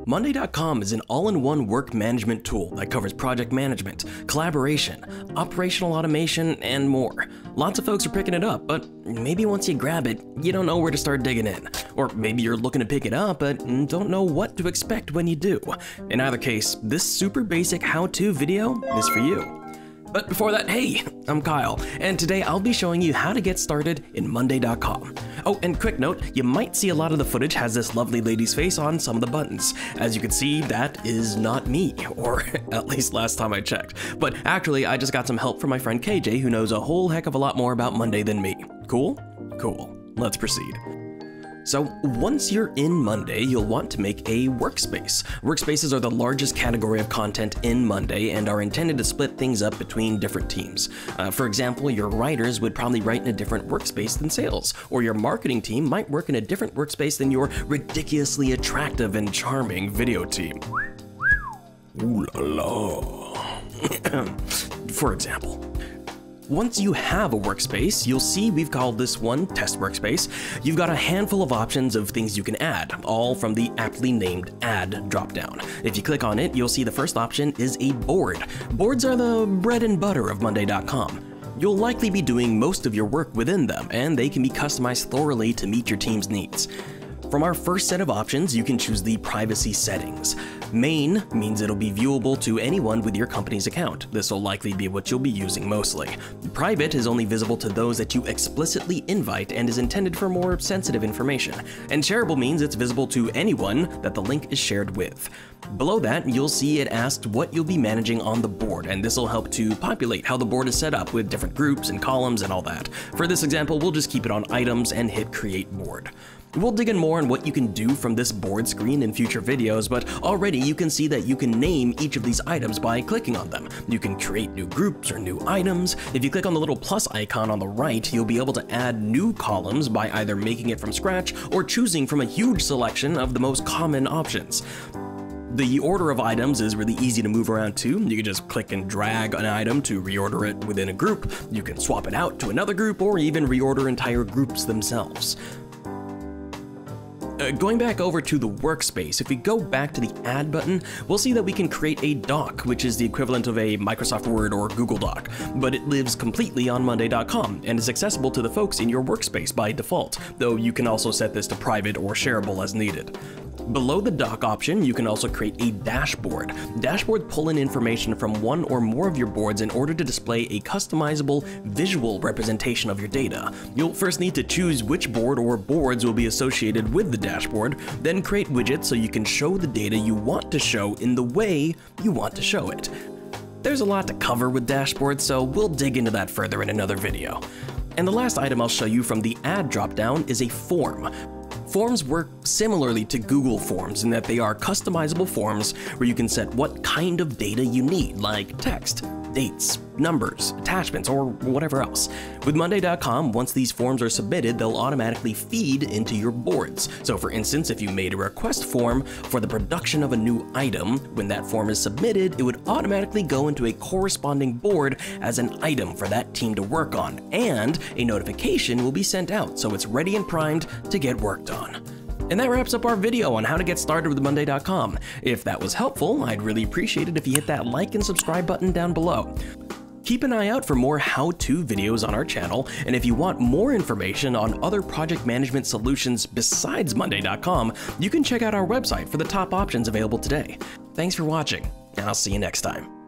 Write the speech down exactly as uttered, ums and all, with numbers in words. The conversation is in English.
Monday dot com is an all-in-one work management tool that covers project management, collaboration, operational automation, and more. Lots of folks are picking it up, but maybe once you grab it, you don't know where to start digging in. Or maybe you're looking to pick it up, but don't know what to expect when you do. In either case, this super basic how-to video is for you. But before that, hey, I'm Kyle, and today I'll be showing you how to get started in Monday dot com. Oh, and quick note, you might see a lot of the footage has this lovely lady's face on some of the buttons. As you can see, that is not me, or at least last time I checked. But actually, I just got some help from my friend K J, who knows a whole heck of a lot more about Monday than me. Cool? Cool. Let's proceed. So once you're in Monday, you'll want to make a workspace. Workspaces are the largest category of content in Monday and are intended to split things up between different teams. Uh, for example, your writers would probably write in a different workspace than sales, or your marketing team might work in a different workspace than your ridiculously attractive and charming video team. Ooh la la. For example. Once you have a workspace, you'll see we've called this one Test Workspace. You've got a handful of options of things you can add, all from the aptly named Add dropdown. If you click on it, you'll see the first option is a board. Boards are the bread and butter of Monday dot com. You'll likely be doing most of your work within them, and they can be customized thoroughly to meet your team's needs. From our first set of options, you can choose the privacy settings. Main means it'll be viewable to anyone with your company's account. This will likely be what you'll be using mostly. Private is only visible to those that you explicitly invite and is intended for more sensitive information. And shareable means it's visible to anyone that the link is shared with. Below that, you'll see it asked what you'll be managing on the board, and this will help to populate how the board is set up with different groups and columns and all that. For this example, we'll just keep it on items and hit create board. We'll dig in more on what you can do from this board screen in future videos, but already you can see that you can name each of these items by clicking on them. You can create new groups or new items. If you click on the little plus icon on the right, you'll be able to add new columns by either making it from scratch or choosing from a huge selection of the most common options. The order of items is really easy to move around too. You can just click and drag an item to reorder it within a group. You can swap it out to another group or even reorder entire groups themselves. Uh, going back over to the workspace, if we go back to the Add button, we'll see that we can create a doc, which is the equivalent of a Microsoft Word or Google Doc, but it lives completely on Monday dot com and is accessible to the folks in your workspace by default, though you can also set this to private or shareable as needed. Below the doc option, you can also create a dashboard. Dashboards pull in information from one or more of your boards in order to display a customizable visual representation of your data. You'll first need to choose which board or boards will be associated with the dashboard, then create widgets so you can show the data you want to show in the way you want to show it. There's a lot to cover with dashboards, so we'll dig into that further in another video. And the last item I'll show you from the Add dropdown is a form. Forms work similarly to Google Forms in that they are customizable forms where you can set what kind of data you need, like text, dates, numbers, attachments, or whatever else. With Monday dot com, once these forms are submitted, they'll automatically feed into your boards. So for instance, if you made a request form for the production of a new item, when that form is submitted, it would automatically go into a corresponding board as an item for that team to work on, and a notification will be sent out so it's ready and primed to get worked on. And that wraps up our video on how to get started with Monday dot com. If that was helpful, I'd really appreciate it if you hit that like and subscribe button down below. Keep an eye out for more how-to videos on our channel, and if you want more information on other project management solutions besides Monday dot com, you can check out our website for the top options available today. Thanks for watching, and I'll see you next time.